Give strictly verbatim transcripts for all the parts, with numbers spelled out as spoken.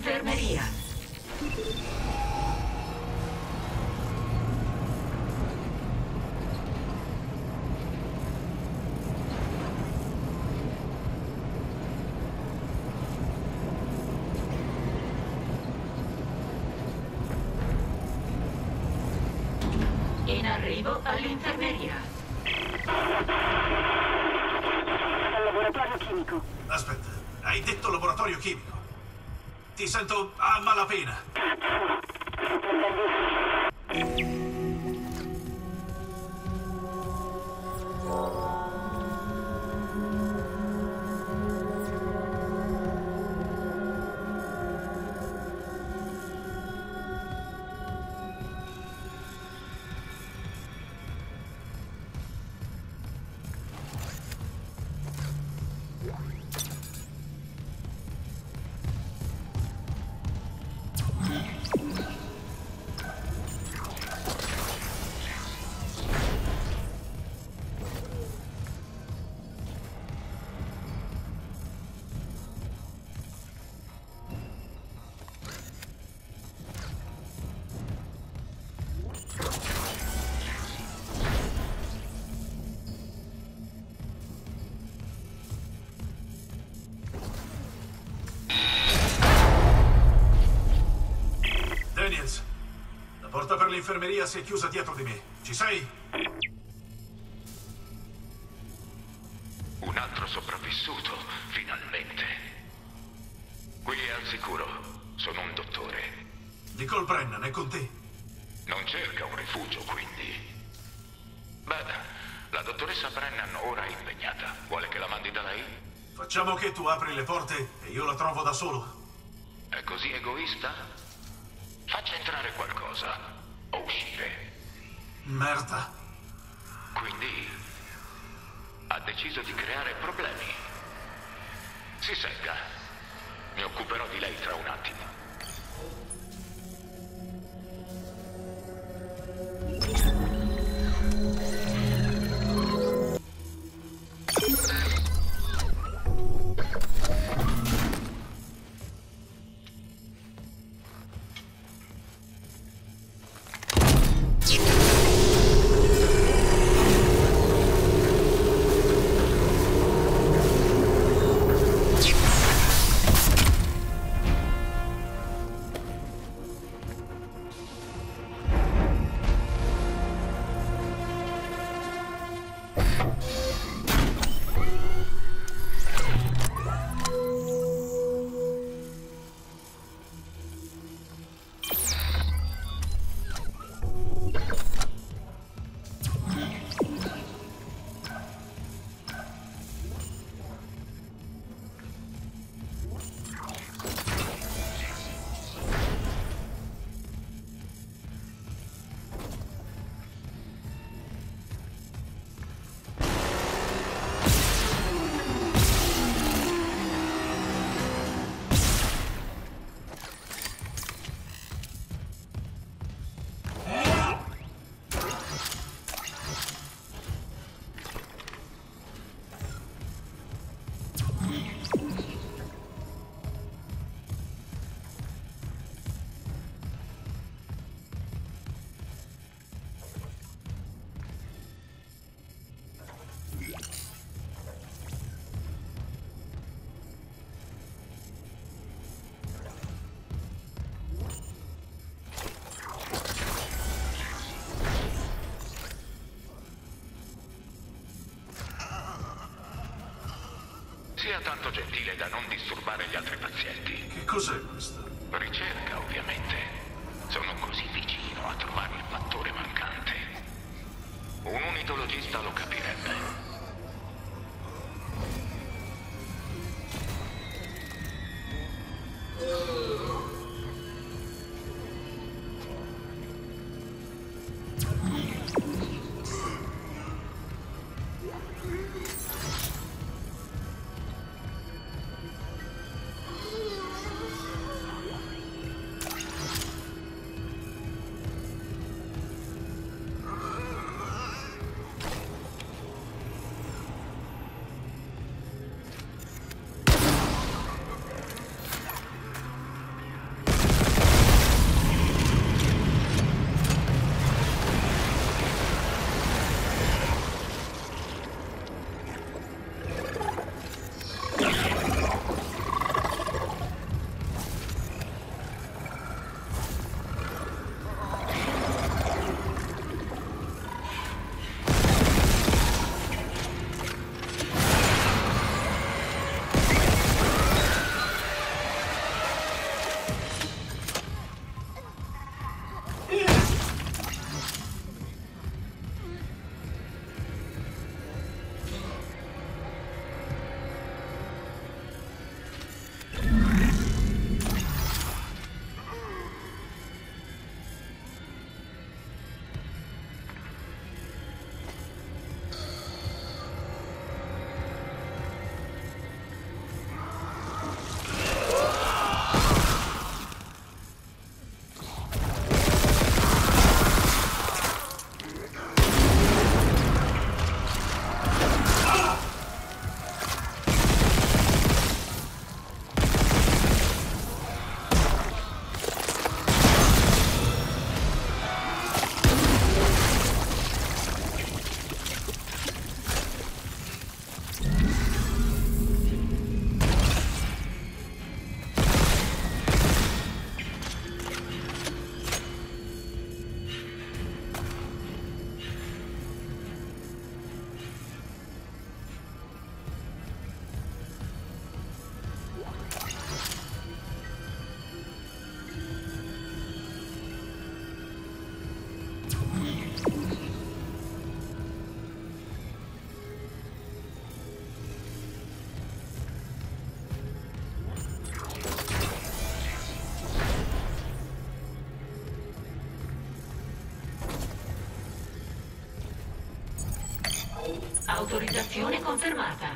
all'infermeria. In arrivo all'infermeria. Al laboratorio chimico. Aspetta, hai detto laboratorio chimico? Ti sento a malapena. Daniels, la porta per l'infermeria si è chiusa dietro di me. Ci sei? Un altro sopravvissuto, finalmente. Qui è al sicuro. Sono un dottore. Nicole Brennan è con te? Non cerca un rifugio, quindi. Beh, la dottoressa Brennan ora è impegnata. Vuole che la mandi da lei? Facciamo che tu apri le porte e io la trovo da solo. È così egoista? Faccia entrare qualcosa o uscire. Merda. Quindi ha deciso di creare problemi. Si segga. Mi occuperò di lei tra un attimo. Sia tanto gentile da non disturbare gli altri pazienti. Che cos'è questo? Ricerca, ovviamente. Sono così vicino a trovare il fattore mancante. Un unitologista lo capirebbe. Autorizzazione confermata.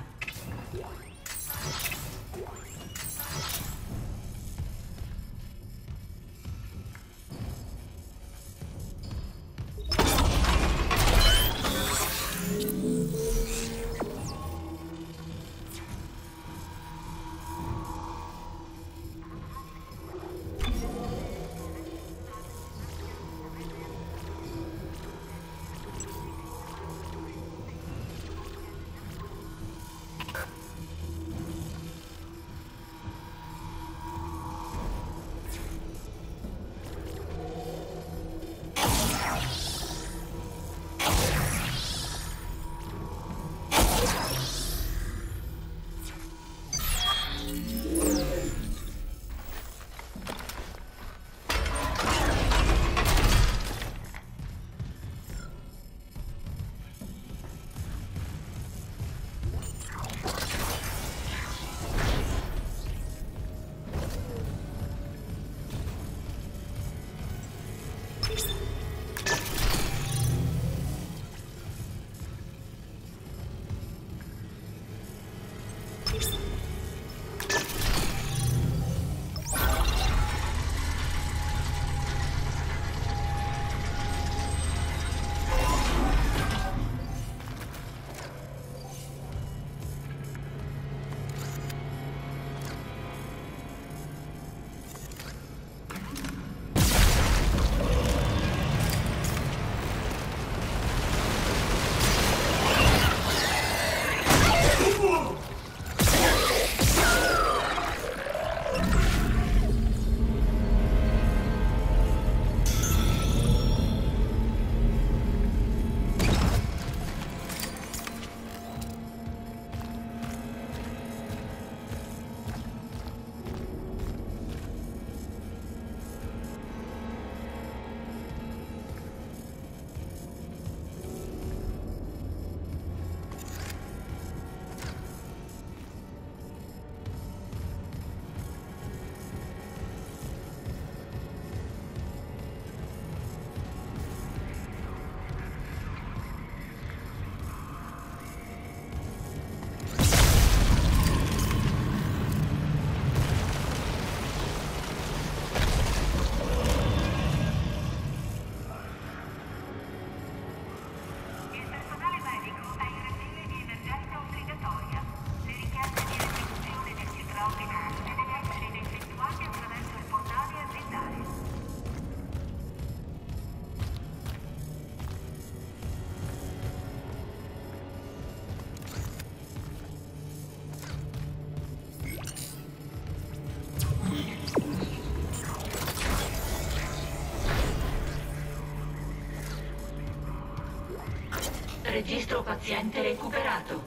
Registro paziente recuperato.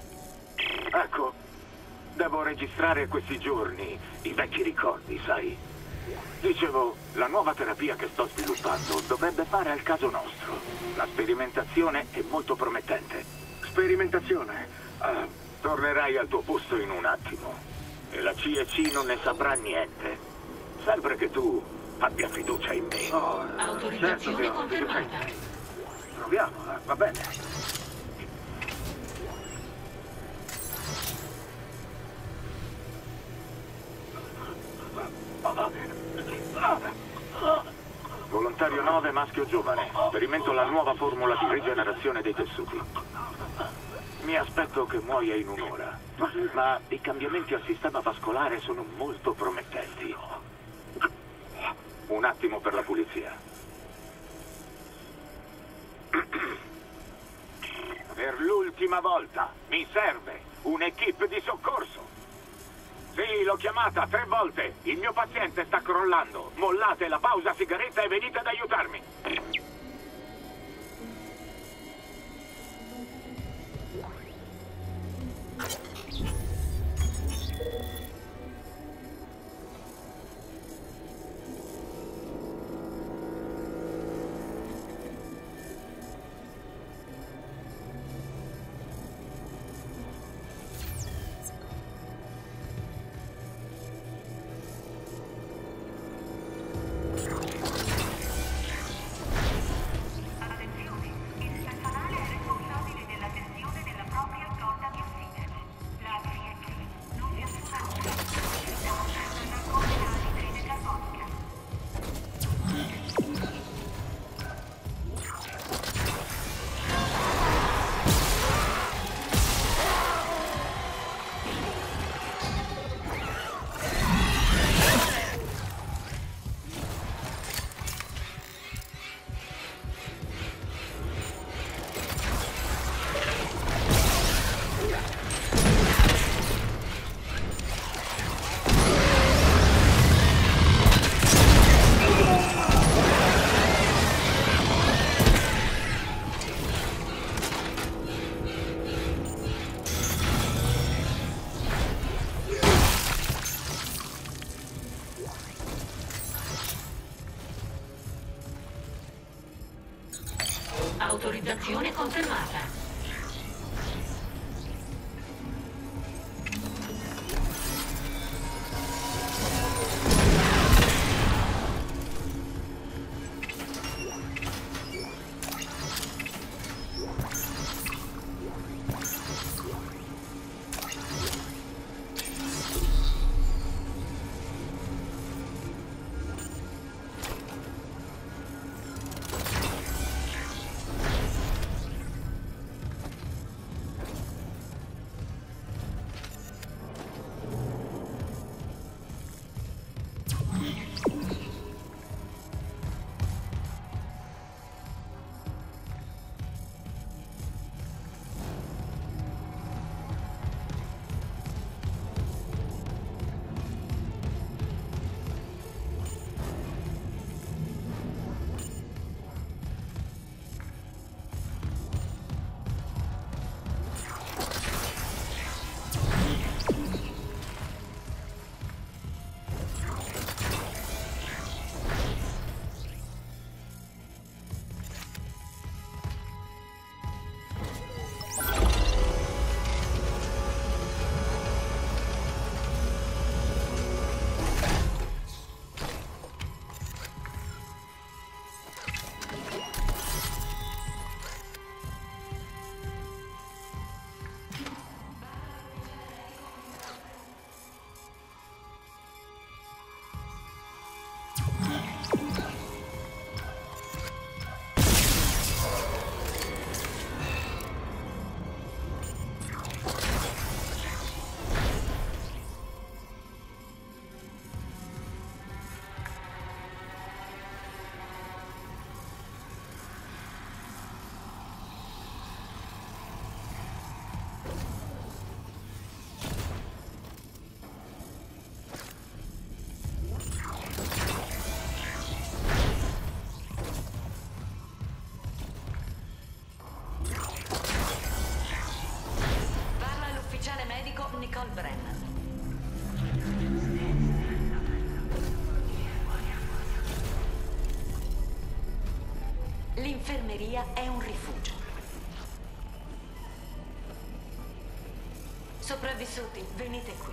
Ecco, devo registrare questi giorni i vecchi ricordi, sai? Dicevo, la nuova terapia che sto sviluppando dovrebbe fare al caso nostro. La sperimentazione è molto promettente. Sperimentazione? Ah, tornerai al tuo posto in un attimo. E la C E C non ne saprà niente. Serve che tu abbia fiducia in me. Oh, autorizzazione certo confermata. Proviamo, va bene. Volontario nove, maschio giovane. Sperimento la nuova formula di rigenerazione dei tessuti. Mi aspetto che muoia in un'ora, ma i cambiamenti al sistema vascolare sono molto promettenti. Un attimo per la pulizia. Per l'ultima volta, mi serve un'equipe di soccorso. Sì, l'ho chiamata tre volte. Il mio paziente sta crollando. Mollate la pausa sigaretta e venite ad aiutarmi. Autorizzazione confermata. Nicole Brennan. L'infermeria è un rifugio. Sopravvissuti, venite qui.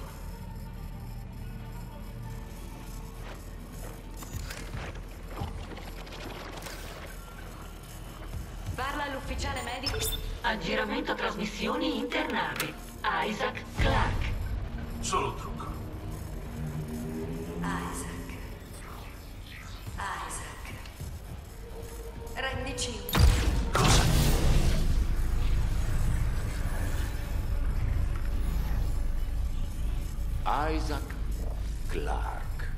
Parla all'ufficiale medico. Aggiramento trasmissioni internave. Isaac Clark. Solo un trucco. Isaac. Isaac. Rendici. Cosa? Isaac Clark.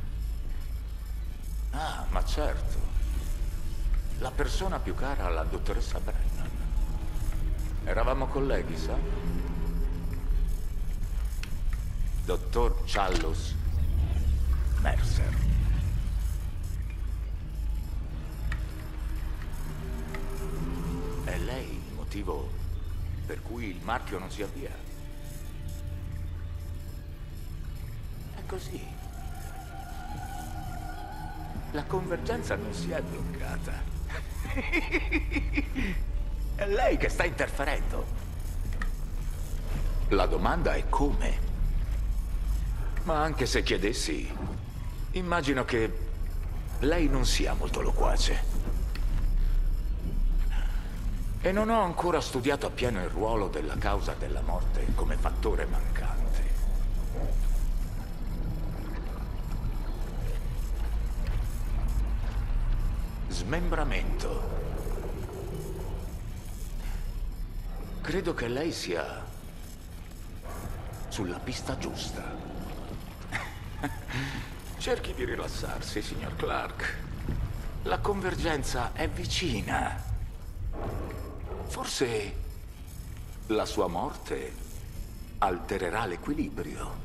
Ah, ma certo. La persona più cara alla dottoressa Brennan. Eravamo colleghi, sa? Dottor Challos Mercer. È lei il motivo per cui il marchio non si avvia? È così. La convergenza non si è bloccata. È lei che sta interferendo. La domanda è come? Ma anche se chiedessi, immagino che lei non sia molto loquace. E non ho ancora studiato appieno il ruolo della causa della morte come fattore mancante. Smembramento. Credo che lei sia sulla pista giusta. Cerchi di rilassarsi, signor Clark. La convergenza è vicina. Forse la sua morte altererà l'equilibrio.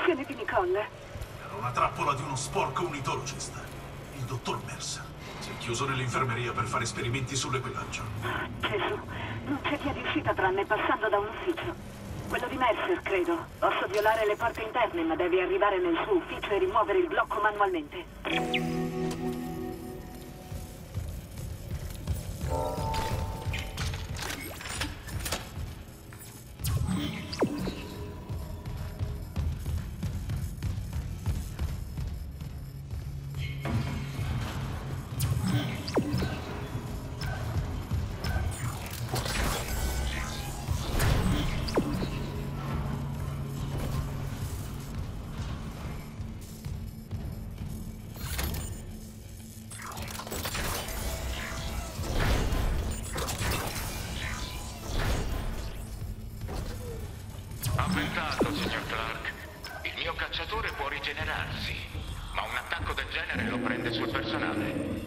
l'operazione di Nicole? Era una trappola di uno sporco unitologist, il dottor Mercer. Si è chiuso nell'infermeria per fare esperimenti sull'equipaggio. Gesù, non c'è via di uscita tranne passando da un ufficio. Quello di Mercer, credo. Posso violare le porte interne, ma devi arrivare nel suo ufficio e rimuovere il blocco manualmente. Avventato, signor Clark. Il mio cacciatore può rigenerarsi, ma un attacco del genere lo prende sul personale.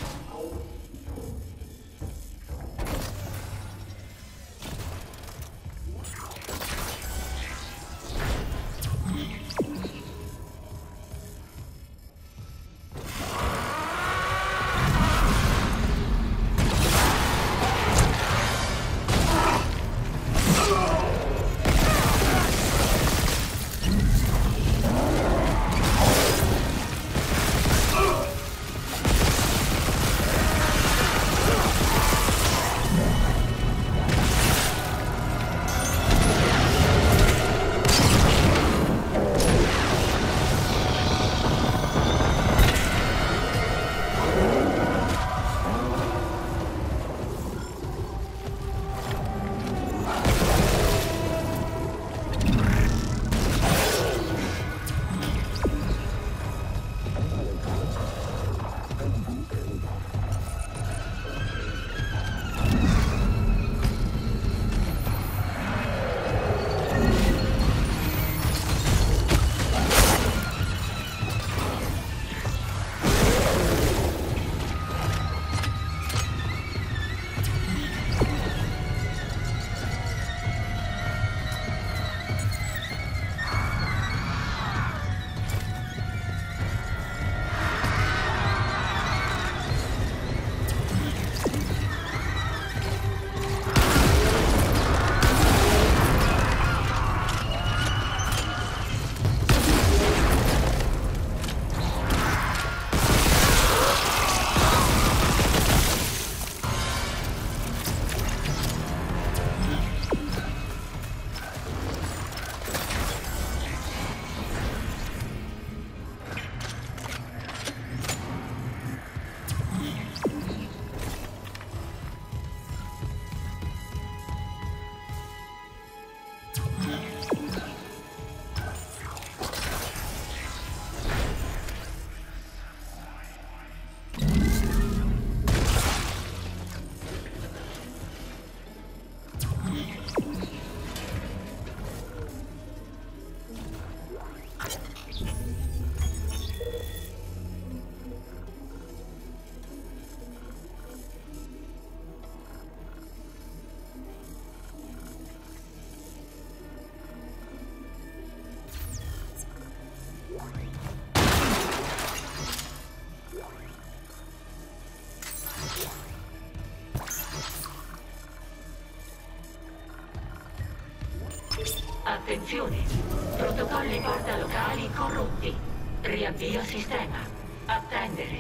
Attenzione! Protocolli porta locali corrotti. Riavvio sistema. Attendere.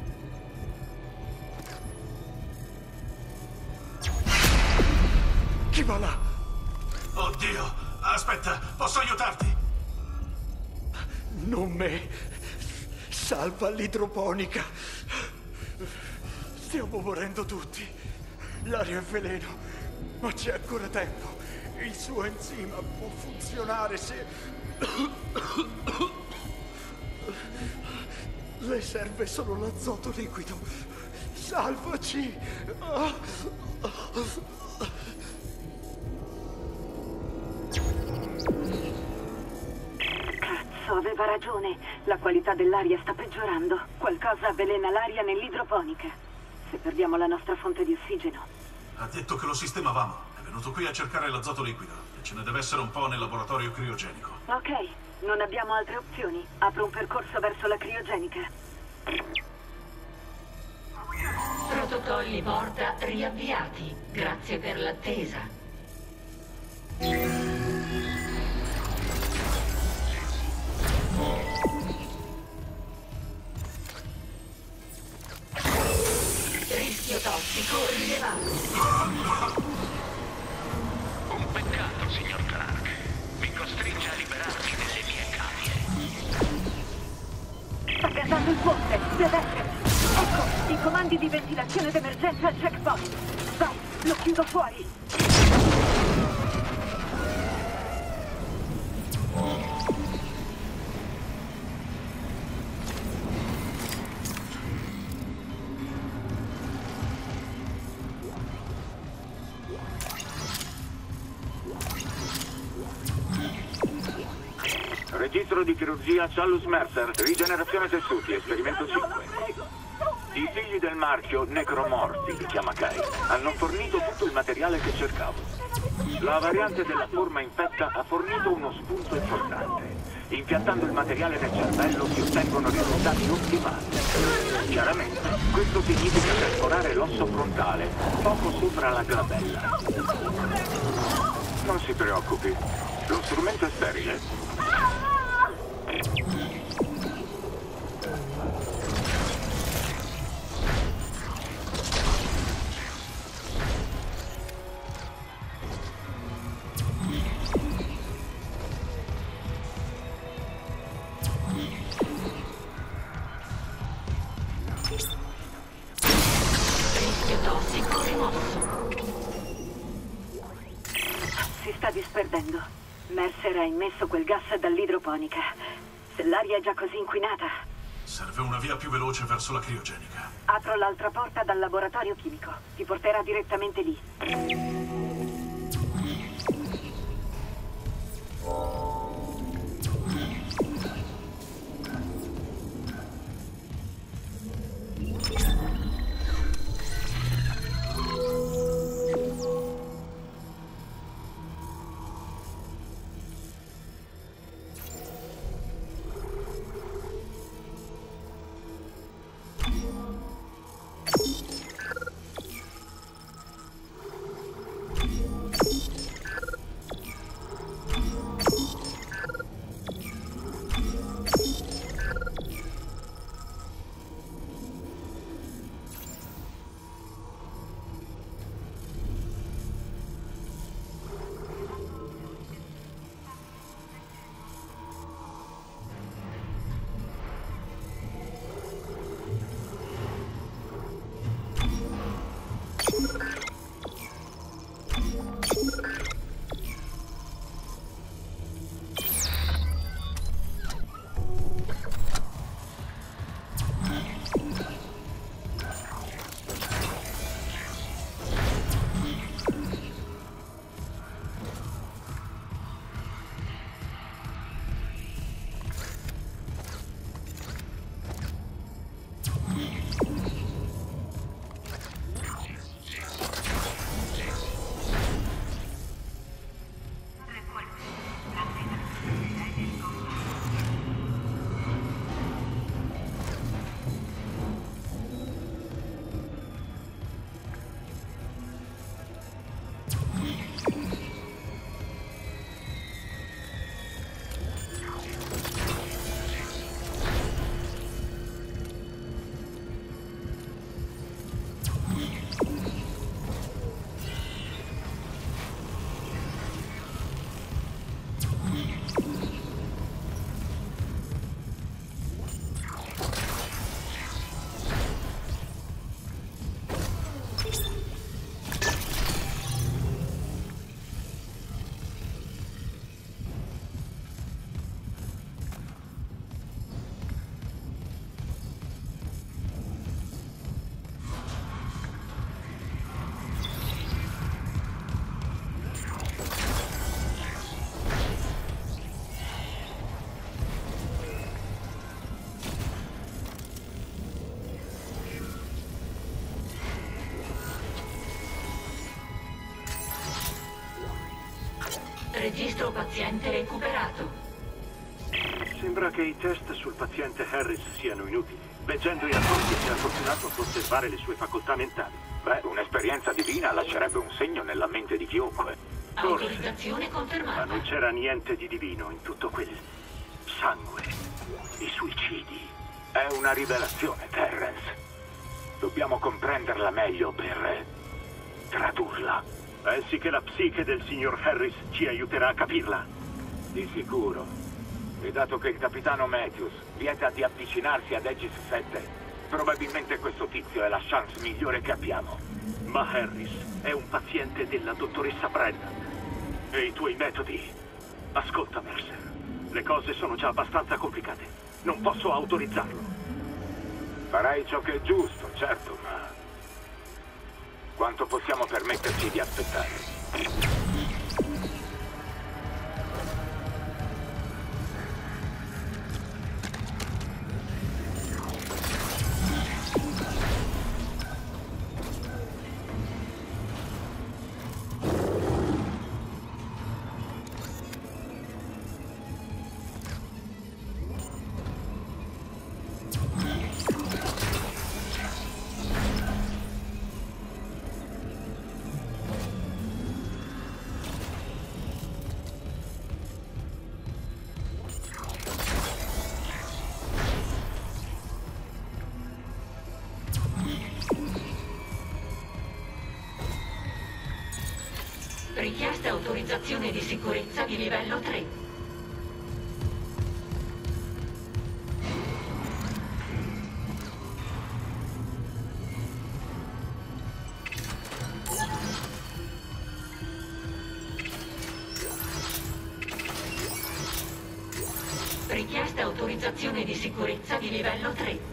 Chi va là? Oddio! Aspetta, posso aiutarti? Non me. Salva l'idroponica. Stiamo morendo tutti. L'aria è veleno, ma c'è ancora tempo. Il suo enzima può funzionare se... Le serve solo l'azoto liquido. Salvaci! Cazzo, aveva ragione. La qualità dell'aria sta peggiorando. Qualcosa avvelena l'aria nell'idroponica. Se perdiamo la nostra fonte di ossigeno. Ha detto che lo sistemavamo. È Venuto qui a cercare l'azoto liquido e ce ne deve essere un po' nel laboratorio criogenico. Ok, non abbiamo altre opzioni. Apro un percorso verso la criogenica. Protocolli borda riavviati. Grazie per l'attesa. Rischio tossico rilevato. Un peccato, signor Clark. Mi costringe a liberarmi delle mie cavie. Sta gasando il ponte, deve essere. Ecco, i comandi di ventilazione d'emergenza al checkpoint. Vai, lo chiudo fuori. Registro di chirurgia Chalus Mercer, rigenerazione tessuti, esperimento cinque. I figli del marchio Necromorphi, li chiama Kai, hanno fornito tutto il materiale che cercavo. La variante della forma infetta ha fornito uno spunto importante. Impiantando il materiale nel cervello si ottengono risultati ottimali. Chiaramente, questo significa perforare l'osso frontale, poco sopra la glabella. Non si preoccupi, lo strumento è sterile. Rischio tossico rimosso. Si sta disperdendo. Mercer ha immesso quel gas dall'idroponica. Se l'aria è già così inquinata... Serve una via più veloce verso la criogenica. Apro l'altra porta dal laboratorio chimico. Ti porterà direttamente lì. Registro paziente recuperato. Sembra che i test sul paziente Harris siano inutili. Leggendo i rapporti si è fortunato a osservare le sue facoltà mentali. Beh, un'esperienza divina lascerebbe un segno nella mente di chiunque. Autorizzazione Ma confermata. non c'era niente di divino in tutto quel sangue, i suicidi. È una rivelazione, Terrence. Dobbiamo comprenderla meglio per tradurla. Pensi che la psiche del signor Harris ci aiuterà a capirla? Di sicuro. E dato che il capitano Matthews vieta di avvicinarsi ad Aegis sette, probabilmente questo tizio è la chance migliore che abbiamo. Ma Harris è un paziente della dottoressa Brennan. E i tuoi metodi? Ascolta, Mercer. Le cose sono già abbastanza complicate. Non posso autorizzarlo. Farai ciò che è giusto, certo, ma... quanto possiamo permetterci di aspettare? Richiesta autorizzazione di sicurezza di livello tre. Richiesta autorizzazione di sicurezza di livello tre.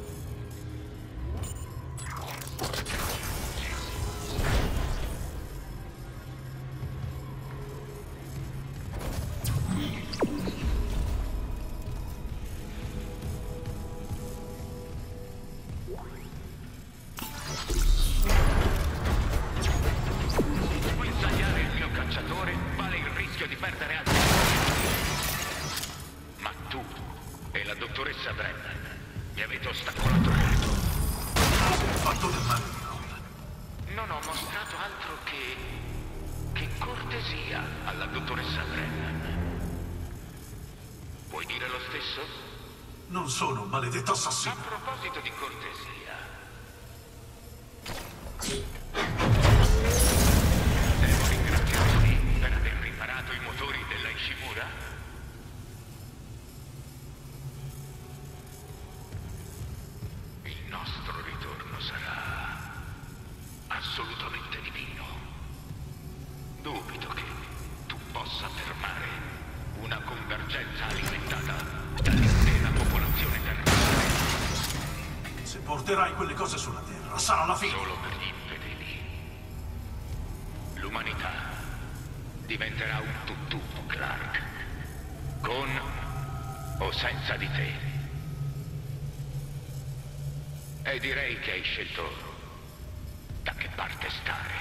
Guinzagliare il mio cacciatore vale il rischio di perdere altri. Ma tu e la dottoressa Brennan mi avete ostacolato tutto. Fatto del male di Ron. Non ho mostrato altro che... che cortesia alla dottoressa Brennan. Puoi dire lo stesso? Non sono un maledetto A assassino. proposito di cortesia... devo ringraziarti per aver riparato i motori della Ishimura? Il nostro ritorno sarà assolutamente divino. Dubito che tu possa fermare una convergenza alimentata dall'intera popolazione terrestre. Se porterai quelle cose sulla Terra, sarà la fine. Solo per gli infedeli. L'umanità diventerà un tutt'uno, Clark. Con o senza di te. E direi che hai scelto da che parte stare.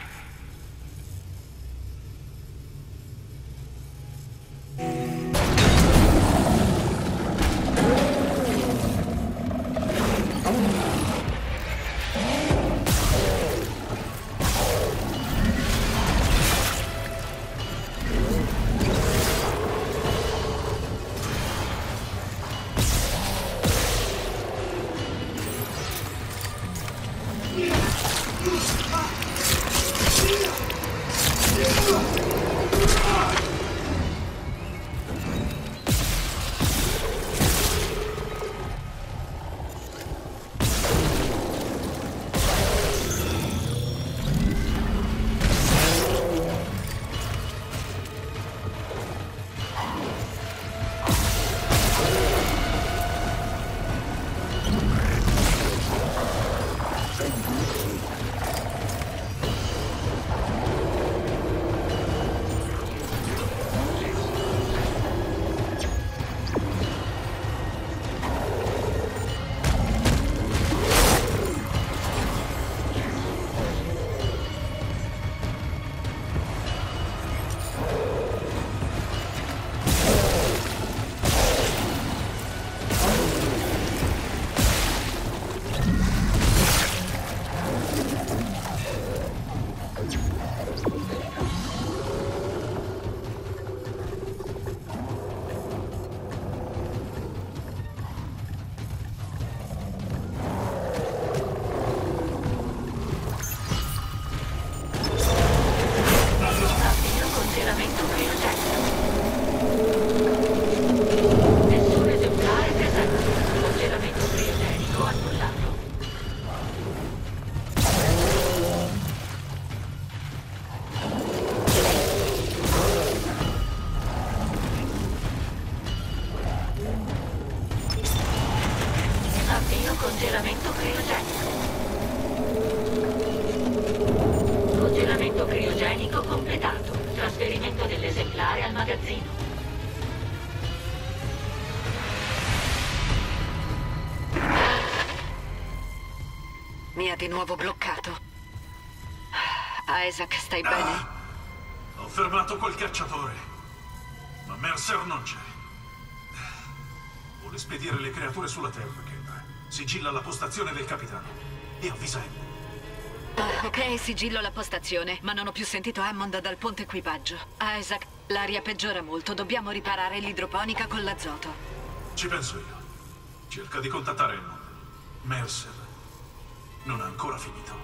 magazzino. Mi ha di nuovo bloccato. Isaac, stai Ah, bene? ho fermato quel cacciatore, ma Mercer non c'è. Vuole spedire le creature sulla Terra, Kendra. Sigilla la postazione del capitano e avvisa Hammond. Ah, ok, sigillo la postazione, ma non ho più sentito Hammond dal ponte equipaggio. Isaac, l'aria peggiora molto, dobbiamo riparare l'idroponica con l'azoto. Ci penso io. Cerca di contattare Hammond. Mercer non ha ancora finito.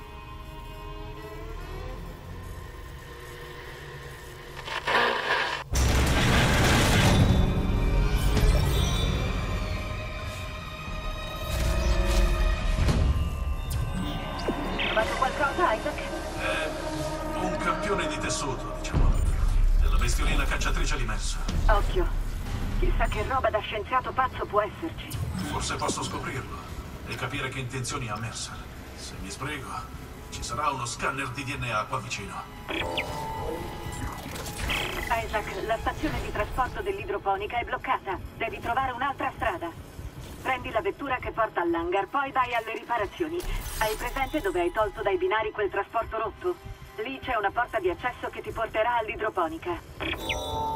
Trovato qualcosa, Isaac? È un campione di tessuto, diciamo, della bestiolina cacciatrice di Mercer. Occhio. Chissà che roba da scienziato pazzo può esserci. Forse posso scoprirlo e capire che intenzioni ha Mercer. Se mi sbrego, ci sarà uno scanner di D N A qua vicino. Isaac, la stazione di trasporto dell'idroponica è bloccata. Devi trovare un'altra strada. Prendi la vettura che porta all'hangar, poi vai alle riparazioni. Hai presente dove hai tolto dai binari quel trasporto rotto? Lì c'è una porta di accesso che ti porterà all'idroponica.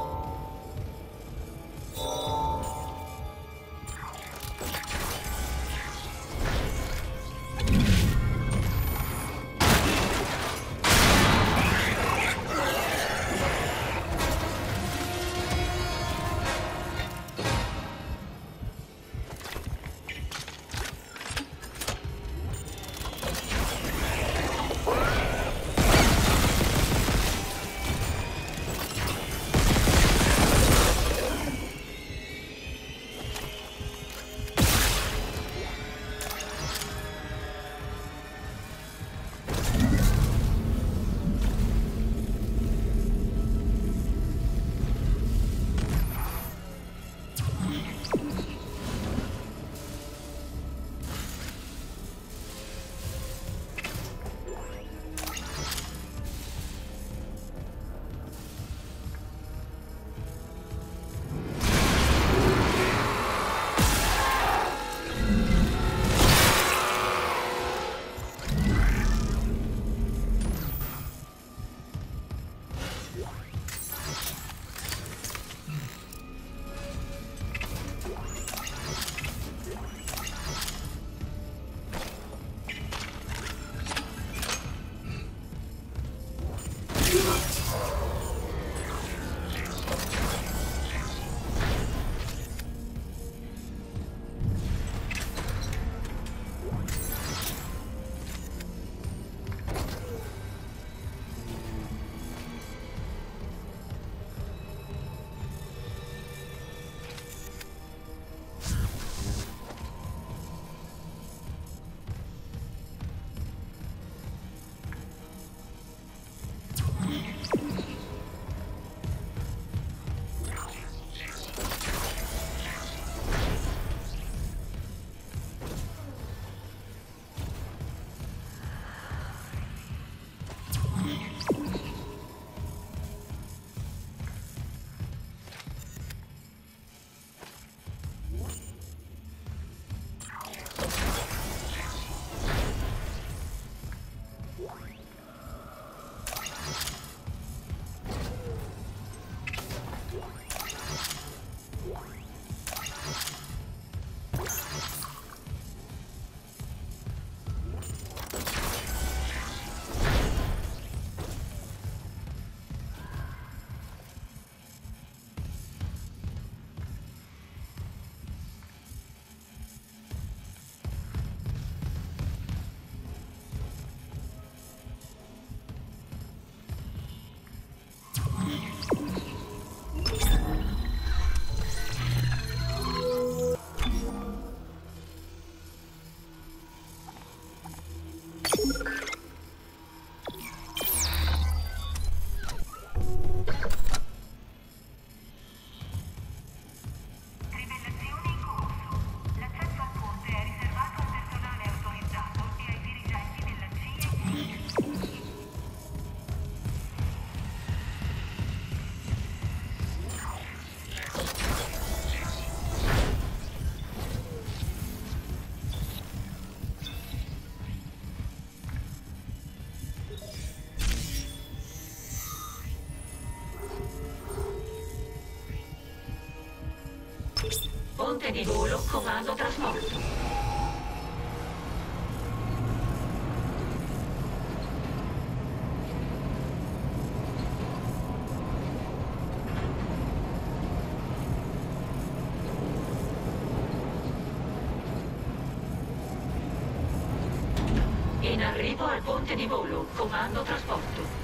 ponte di volo, comando trasporto. In arrivo al ponte di volo, comando trasporto.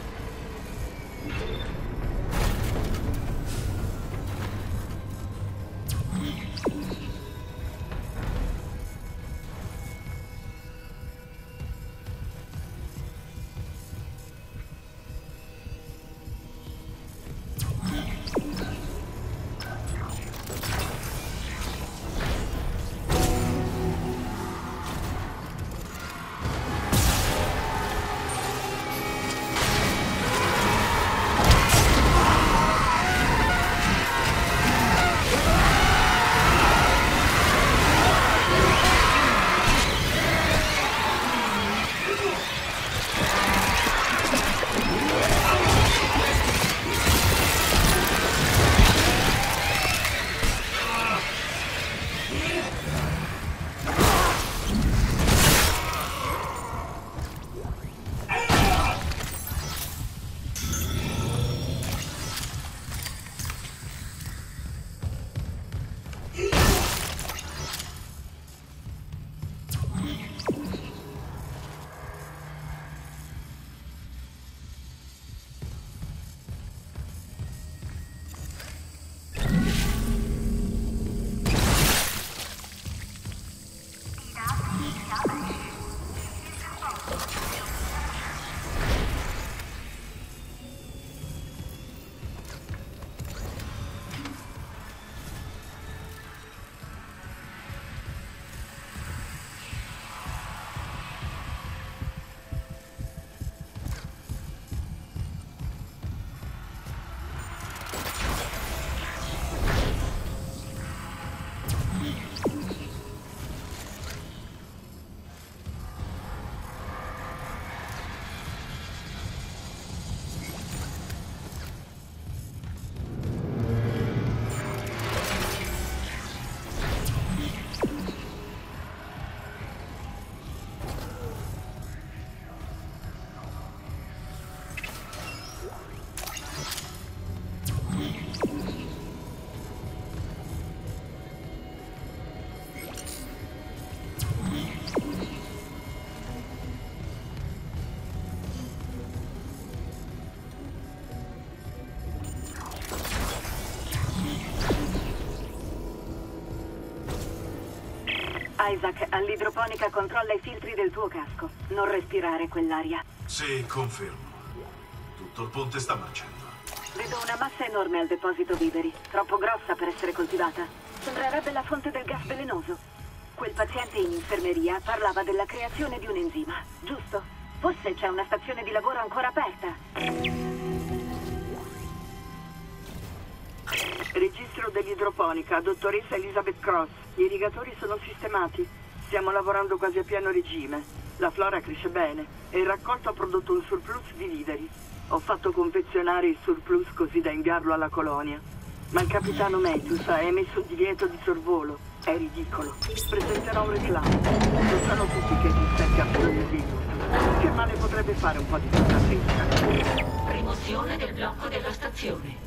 Isaac, all'idroponica controlla i filtri del tuo casco. Non respirare quell'aria. Sì, confermo. Tutto il ponte sta marcendo. Vedo una massa enorme al deposito viveri. Troppo grossa per essere coltivata. Sembrerebbe la fonte del gas velenoso. Quel paziente in infermeria parlava della creazione di un enzima, giusto? Forse c'è una stazione di lavoro ancora aperta. Registro dell'idroponica, dottoressa Elizabeth Cross. Gli irrigatori sono sistemati. Stiamo lavorando quasi a pieno regime. La flora cresce bene e il raccolto ha prodotto un surplus di viveri. Ho fatto confezionare il surplus così da inviarlo alla colonia. Ma il capitano Matthews ha emesso il divieto di sorvolo. È ridicolo. Presenterò un reclamo. Lo sanno tutti che esiste ha bisogno di aiuto. Che male potrebbe fare un po' di frutta fresca? Rimozione del blocco della stazione.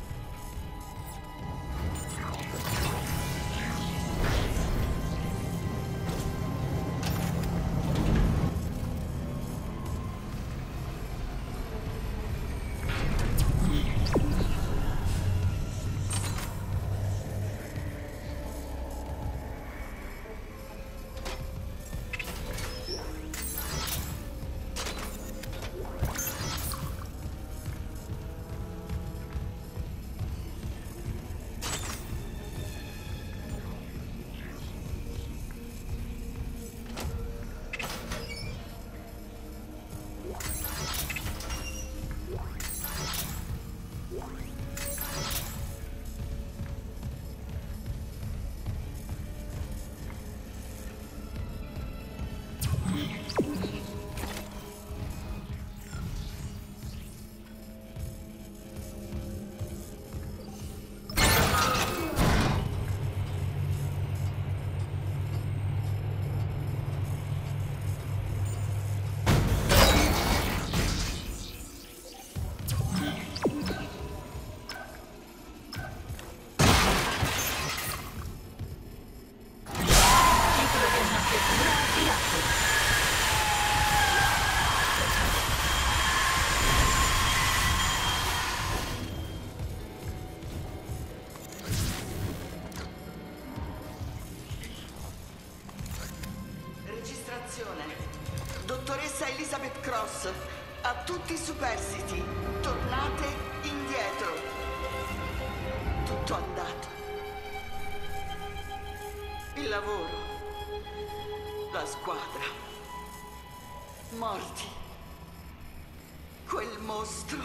Elizabeth Cross, a tutti i superstiti, tornate indietro. Tutto andato. Il lavoro. La squadra. Morti. Quel mostro.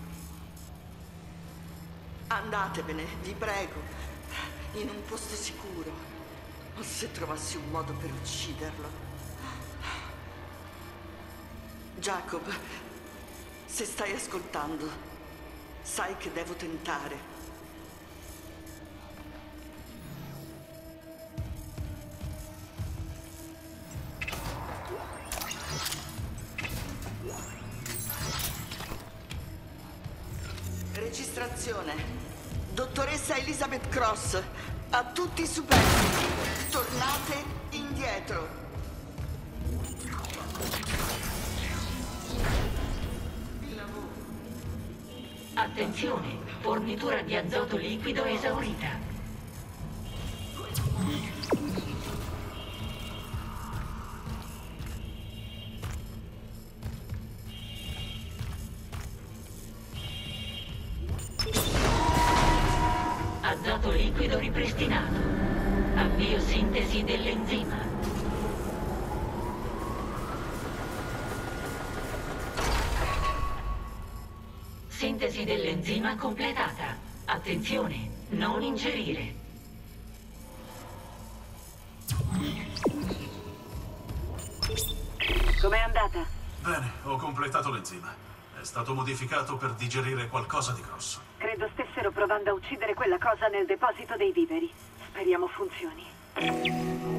Andatevene, vi prego, in un posto sicuro. O se trovassi un modo per ucciderlo. Jacob, se stai ascoltando, sai che devo tentare. Registrazione. Dottoressa Elizabeth Cross, a tutti i superstiti, tornate indietro. Attenzione, fornitura di azoto liquido esaurita. Azoto liquido ripristinato. Avvio sintesi dell'enzima. Sintesi dell'enzima completata. Attenzione, non ingerire. Com'è andata? Bene, ho completato l'enzima. È stato modificato per digerire qualcosa di grosso. Credo stessero provando a uccidere quella cosa nel deposito dei viveri. Speriamo funzioni.